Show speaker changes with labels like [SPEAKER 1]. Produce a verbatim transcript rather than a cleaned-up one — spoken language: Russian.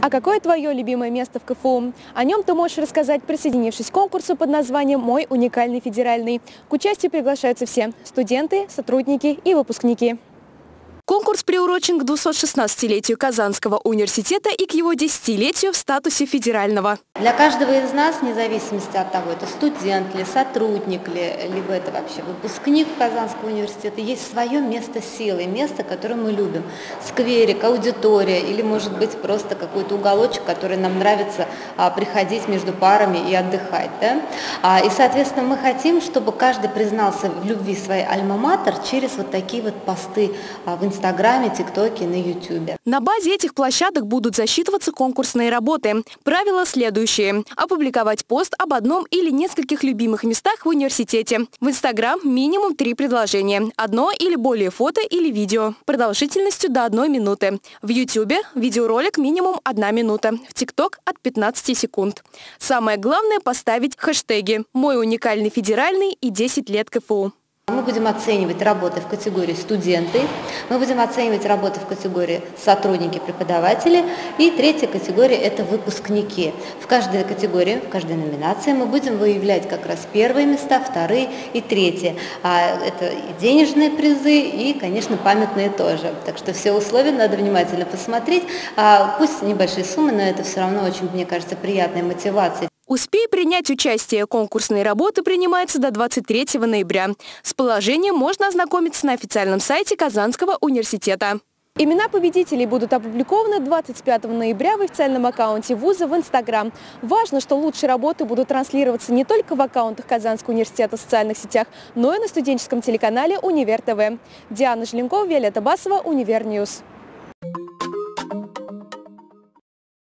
[SPEAKER 1] А какое твое любимое место в ка эф у? О нем ты можешь рассказать, присоединившись к конкурсу под названием «Мой уникальный федеральный». К участию приглашаются все – студенты, сотрудники и выпускники. Конкурс приурочен к двухсотшестнадцатилетию Казанского университета и к его десятилетию в статусе федерального.
[SPEAKER 2] Для каждого из нас, вне зависимости от того, это студент ли, сотрудник ли, либо это вообще выпускник Казанского университета, есть свое место силы, место, которое мы любим. Скверик, аудитория или, может быть, просто какой-то уголочек, который нам нравится а, приходить между парами и отдыхать. Да? А, и, соответственно, мы хотим, чтобы каждый признался в любви своей альма-матер через вот такие вот посты а, в Инстаграме. В Инстаграме, ТикТоке, на Ютубе.
[SPEAKER 1] На базе этих площадок будут засчитываться конкурсные работы. Правила следующие. Опубликовать пост об одном или нескольких любимых местах в университете. В Инстаграм минимум три предложения. Одно или более фото или видео. Продолжительностью до одной минуты. В Ютубе видеоролик минимум одна минута. В ТикТок от пятнадцати секунд. Самое главное – поставить хэштеги «Мой уникальный федеральный» и десять лет ка эф у.
[SPEAKER 2] Мы будем оценивать работы в категории студенты, мы будем оценивать работы в категории сотрудники, преподаватели, и третья категория – это выпускники. В каждой категории, в каждой номинации мы будем выявлять как раз первые места, вторые и третьи. А это и денежные призы, и, конечно, памятные тоже. Так что все условия надо внимательно посмотреть. А пусть небольшие суммы, но это все равно очень, мне кажется, приятная мотивация.
[SPEAKER 1] Успей принять участие. Конкурсные работы принимаются до двадцать третьего ноября. С положением можно ознакомиться на официальном сайте Казанского университета. Имена победителей будут опубликованы двадцать пятого ноября в официальном аккаунте вуза в Инстаграм. Важно, что лучшие работы будут транслироваться не только в аккаунтах Казанского университета в социальных сетях, но и на студенческом телеканале Универ ТВ. Диана Желенкова, Виолетта Басова, Универньюз.